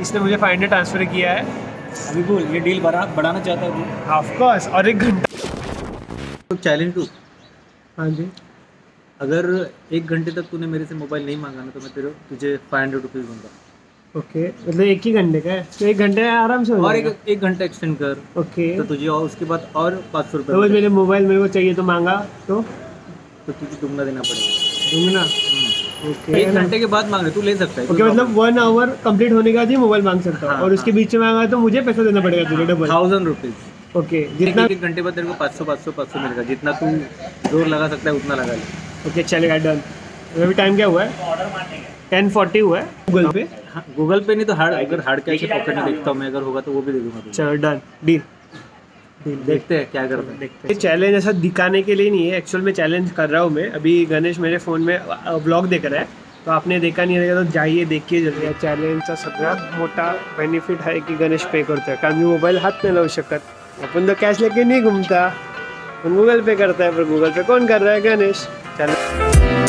इसने मुझे 500 ट्रांसफ़र किया है। अभी बोल, ये डील बढ़ाना चाहता है तू? Of course. और 1 घंटा तो चैलेंज टू, हाँ जी, अगर 1 घंटे तक तूने मेरे से मोबाइल नहीं मांगा ना तो मैं तुझे 500 रुपीज़ दूंगा। ओके, मतलब 1 ही घंटे का है तो 1 घंटे आराम से हो और जाएगा। एक घंटा एक्सटेंड कर ओके, तो तुझे और उसके बाद और 500 तो रुपये मेरे मोबाइल मेरे को चाहिए तो मांगा तो तुझे दुगना देना पड़ेगा। दूंगा ना। ओके, 1 घंटे के बाद मांग रहे, तू ले सकता है। ओके, मतलब 1 आवर कंप्लीट होने के बाद ही मोबाइल मांग सकता हूँ। हाँ, और उसके बीच में मांगा तो मुझे पैसा देना पड़ेगा तुझे डबल। 1000 रुपीज़। ओके, जितना। एक घंटे बाद तेरे को 500 मिलेगा। जितना तू जोर लगा सकता है उतना लगा ले। ओके, चलेगा, डन। अभी टाइम क्या हुआ है? 10:40 हुआ है। गूगल पे? हाँ, गूगल पे नहीं तो अगर हार्ड कैश पॉकेट में देखता हूँ मैं, अगर होगा तो वो भी दे दूंगा तुझे। चलो, डन, डील। देखते हैं क्या करते हैं। देखते हैं। चैलेंज ऐसा दिखाने के लिए नहीं है, एक्चुअल में चैलेंज कर रहा हूँ मैं। अभी गणेश मेरे फ़ोन में ब्लॉग देख रहा है, तो आपने देखा नहीं रहेगा तो जाइए देखिए जल्दी। चॅलेंजचा सगळ्यात मोठा बेनिफिट आहे की गणेश पे करतोय, कारण मी मोबाईल हात नाही लावू शकत. आपण तो कॅश लेके नहीं घूमता, पण गूगल पे करता है. पर गूगल पे कौन कर रहा है? गणेश. चलो,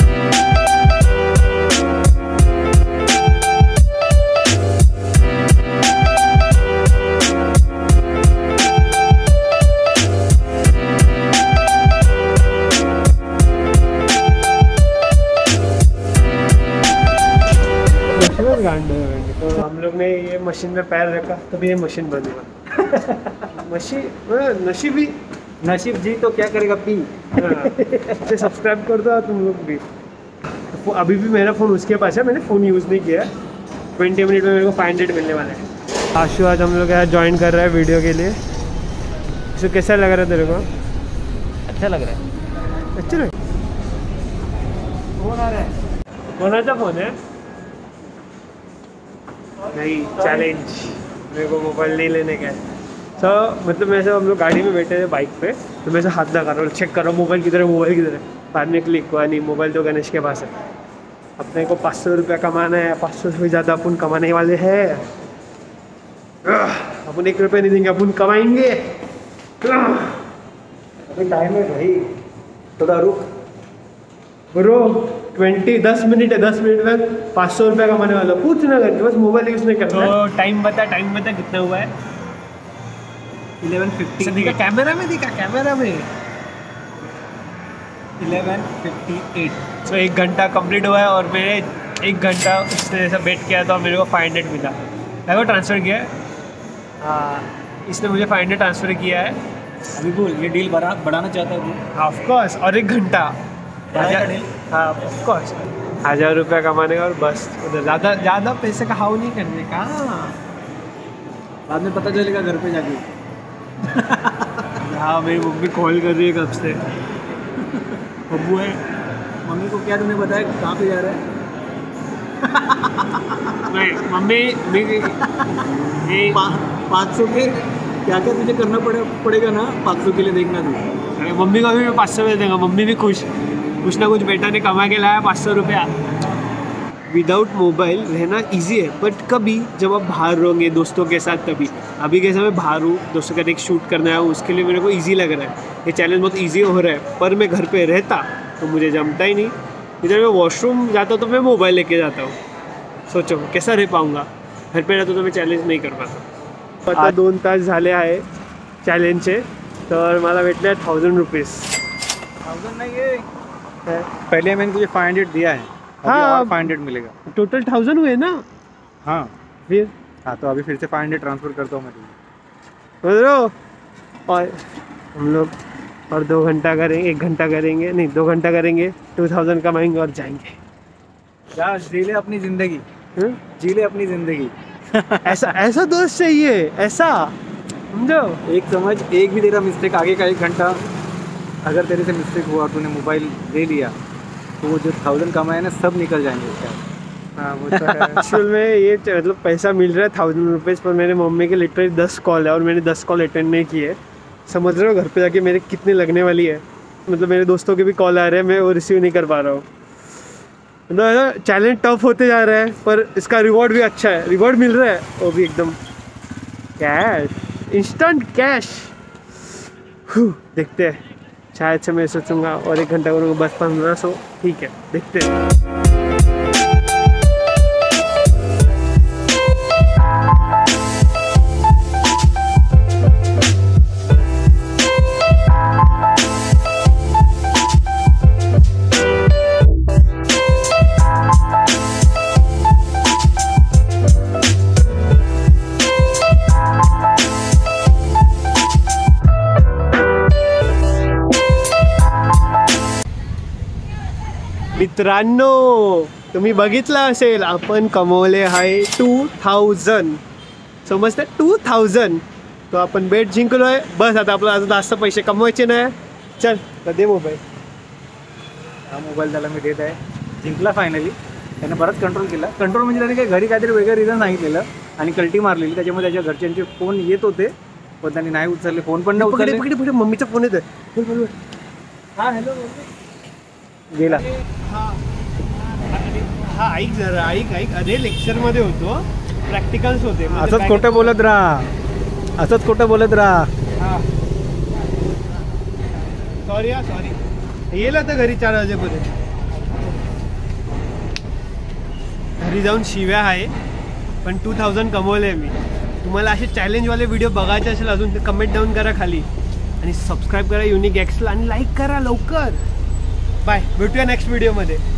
तो हम लोग ने ये मशीन में पैर रखा तभी ये मशीन बंद हुआ. नसीब जी तो क्या करेगा पी. सब्सक्राइब कर दो तुम लोग भी. तो अभी भी मेरा फ़ोन उसके पास है, मैंने फ़ोन यूज़ नहीं किया है. 20 मिनट में मेरे को 500 मिलने वाला है. आशु आज हम लोग यहाँ ज्वाइन कर रहा है वीडियो के लिए. इसको कैसा लग रहा है तेरे को? अच्छा लग रहा है. अच्छा लग. फोन आ रहा है. कोणाचा फ़ोन है? नहीं, चैलेंज. मेरे को मोबाइल नहीं लेने का है. तो मतलब मैं हम लोग गाड़ी में बैठे थे बाइक पे, तो मैं से हाथ लगा रहा हूँ, चेक कर रहा हूँ मोबाइल किधर है, मोबाइल किधर है. बाद में क्लिक हुआ नहीं, मोबाइल तो गणेश के पास है. अपने को 500 रुपया कमाना है. 500 से ज़्यादा अपन कमाने वाले हैं. अपन 1 रुपये नहीं देंगे, अपन कमाएंगे. अभी टाइम है भाई, थोड़ा रुक ब्रो. 10 मिनट है, 10 मिनट में 500 रुपया कमाने वाला. कुछ ना करके बस मोबाइल यूज़ नहीं करना. तो टाइम बता कितना हुआ है? 11:50. दिखा कैमरा में, दिखा कैमरा में. 11:58. तो 1 घंटा कंप्लीट हुआ है और मैंने 1 घंटा उसने ऐसा वेट किया तो मेरे को 500 मिला. मेरे को ट्रांसफ़र किया है. हाँ, इसने मुझे 500 ट्रांसफ़र किया है. अभी बोल, ये डील बढ़ाना चाहता है तू? Of course. और 1 घंटा. हाँ, ऑफ कोर्स. 1000 रुपया कमाने का और बस उधर ज़्यादा पैसे का हाउ नहीं करने का. बाद में पता चलेगा घर पे जाके. हाँ, मेरी मम्मी कॉल कर रही है कब से. बब्बू है. मम्मी को क्या तूने बताया कहाँ पे जा रहा है? नहीं, मम्मी 500 के क्या क्या तुझे करना पड़ेगा ना 500 के लिए. देखना तू. मम्मी को भी मैं 500 दे देंगे. मम्मी भी खुश. कुछ ना कुछ बेटा ने कमा के लाया 500 रुपया. विदाउट मोबाइल रहना इजी है, बट कभी जब आप बाहर रहोगे दोस्तों के साथ तभी. अभी कैसे मैं बाहर हूँ, दोस्तों के साथ एक शूट करना है, उसके लिए मेरे को इजी लग रहा है. ये चैलेंज बहुत इजी हो रहा है. पर मैं घर पे रहता तो मुझे जमता ही नहीं. इधर मैं वॉशरूम जाता तो मैं मोबाइल लेके जाता हूँ. सोचो कैसा रह पाऊँगा. घर पे रहता तो मैं चॅलेंज नाही कर पाता. आता 2 तास झाले आहे चॅलेंजचे, तर मला भेटले 1000 रुपीज़. 1000 नहीं है, पहले मैंने तुझे 500 दिया है. हाँ, 500 मिलेगा. टोटल 1000 हुए ना. हाँ फिर हाँ, तो अभी फिर से 500 ट्रांसफ़र करता हूँ मैं तुझे. बोलो. और हम लोग और 2 घंटा करेंगे, 1 घंटा करेंगे, नहीं 2 घंटा करेंगे, 2000 कमाएंगे और जाएंगे. क्या जी ले अपनी ज़िंदगी. जी ले अपनी ज़िंदगी. ऐसा दोस्त चाहिए, ऐसा समझो. एक भी तेरा मिस्टेक आगे का 1 घंटा अगर तेरे से मिस्टेक हुआ, तूने मोबाइल दे लिया, तो वो जो 1000 कमाए ना सब निकल जाएंगे उसका. हाँ, वो तो है. एक्चुअल में ये मतलब पैसा मिल रहा है 1000 रुपीज़, पर मेरे मम्मी के लिटरली 10 कॉल है और मैंने 10 कॉल अटेंड नहीं किए. समझ रहे हो घर पे जाके मेरे कितने लगने वाली है. मतलब मेरे दोस्तों के भी कॉल आ रहे हैं, मैं वो रिसीव नहीं कर पा रहा हूँ. मतलब चैलेंज टफ होते जा रहा है, पर इसका रिवॉर्ड भी अच्छा है. रिवॉर्ड मिल रहा है वो भी एकदम कैश, इंस्टेंट कैश. देखते हैं. शायद से मैं सोचूंगा और 1 घंटा करूँगा, बस 1500. ठीक है, देखते हैं. मित्रांनो तुम्ही बघितलं असेल आपण कमवले आहे 2000 समजतं 2000 तो आपण बेट जिंकलोय बस आता आपल्याला अजून जास्त पैसे कमवायचे नाही चल तर दे मोबाईल हा मोबाईल त्याला मी देत आहे जिंकला फायनली त्याने बराच कंट्रोल केला कंट्रोल म्हणजे त्याने काही घरी काहीतरी वेगळं रिझन सांगितलेलं आणि कल्टी मारलेली त्याच्यामुळे त्याच्या घरच्यांचे फोन येत होते पण त्यांनी नाही उचलले फोन पण नाही उचलले पुढे मम्मीचा फोन येतोय हा हॅलो गेला हा ऐक जरा ऐक अरे लेक्चरमध्ये होतो प्रॅक्टिकल्स होते असंच खोटं बोलत राहा असंच खोटं बोलत राहा सॉरी येईल आता घरी 4 वाजेपर्यंत घरी जाऊन शिव्या आहे पण 2000 कमवले मी तुम्हाला असे चॅलेंजवाले व्हिडिओ बघायचे असेल अजून ते कमेंट डाऊन करा खाली आणि सबस्क्राईब करा युनिक एक्सला आणि लाईक करा लवकर बाय भेटूया नेक्स्ट व्हिडिओमध्ये